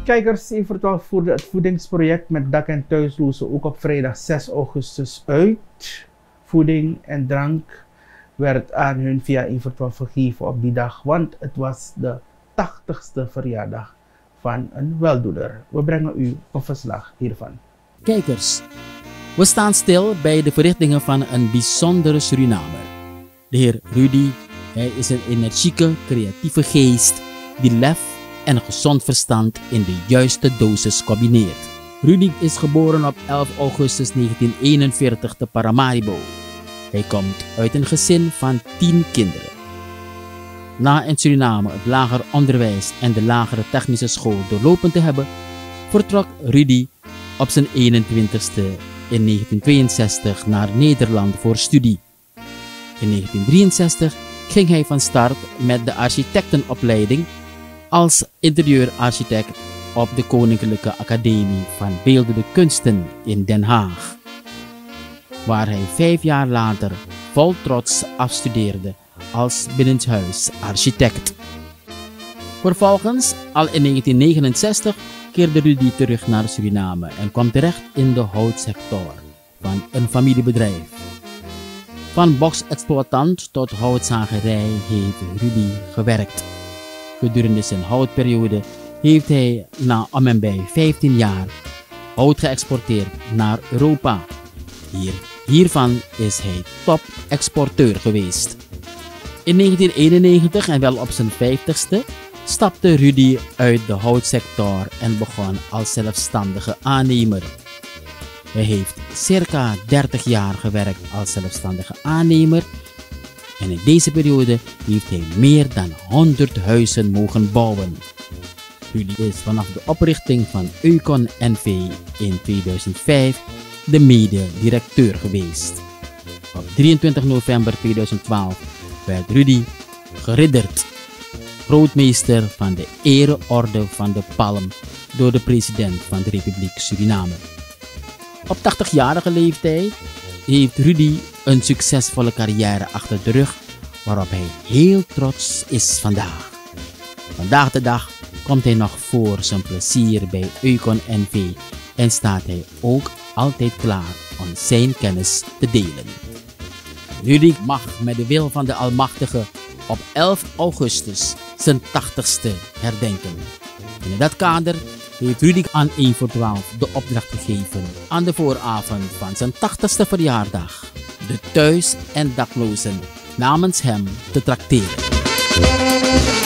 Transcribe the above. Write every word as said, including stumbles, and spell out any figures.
Kijkers, Evertal voerde het voedingsproject met dak- en thuislozen ook op vrijdag zes augustus uit. Voeding en drank werd aan hun via Evertal vergeven op die dag, want het was de tachtigste verjaardag van een weldoener. We brengen u een verslag hiervan. Kijkers, we staan stil bij de verrichtingen van een bijzondere Surinamer. De heer Rudy, hij is een energieke, creatieve geest die lef en een gezond verstand in de juiste dosis combineert. Rudy is geboren op elf augustus negentienhonderdeenenveertig te Paramaribo. Hij komt uit een gezin van tien kinderen. Na in Suriname het lager onderwijs en de lagere technische school doorlopen te hebben, vertrok Rudy op zijn eenentwintigste in negentien tweeënzestig naar Nederland voor studie. In negentien drieënzestig ging hij van start met de architectenopleiding als interieurarchitect op de Koninklijke Academie van Beeldende Kunsten in Den Haag, waar hij vijf jaar later vol trots afstudeerde als binnenshuisarchitect. Vervolgens, al in negentien negenenzestig, keerde Rudy terug naar Suriname en kwam terecht in de houtsector van een familiebedrijf. Van boksexploitant tot houtzagerij heeft Rudy gewerkt. Gedurende zijn houtperiode heeft hij na om en bij vijftien jaar hout geëxporteerd naar Europa. Hier, hiervan is hij top-exporteur geweest. In negentien eenennegentig en wel op zijn vijftigste stapte Rudy uit de houtsector en begon als zelfstandige aannemer. Hij heeft circa dertig jaar gewerkt als zelfstandige aannemer en in deze periode heeft hij meer dan honderd huizen mogen bouwen. Rudy is vanaf de oprichting van Eukon N V in tweeduizend vijf de mede-directeur geweest. Op drieëntwintig november tweeduizend twaalf werd Rudy geridderd grootmeester van de Ereorde van de Palm door de president van de Republiek Suriname. Op tachtigjarige leeftijd heeft Rudy een succesvolle carrière achter de rug waarop hij heel trots is vandaag. Vandaag de dag komt hij nog voor zijn plezier bij Eukon N V en staat hij ook altijd klaar om zijn kennis te delen. Rudy mag met de wil van de Almachtige op elf augustus zijn tachtigste herdenken. En in dat kader heeft Rudy aan één voor twaalf de opdracht gegeven aan de vooravond van zijn tachtigste verjaardag de thuis- en daklozen namens hem te trakteren.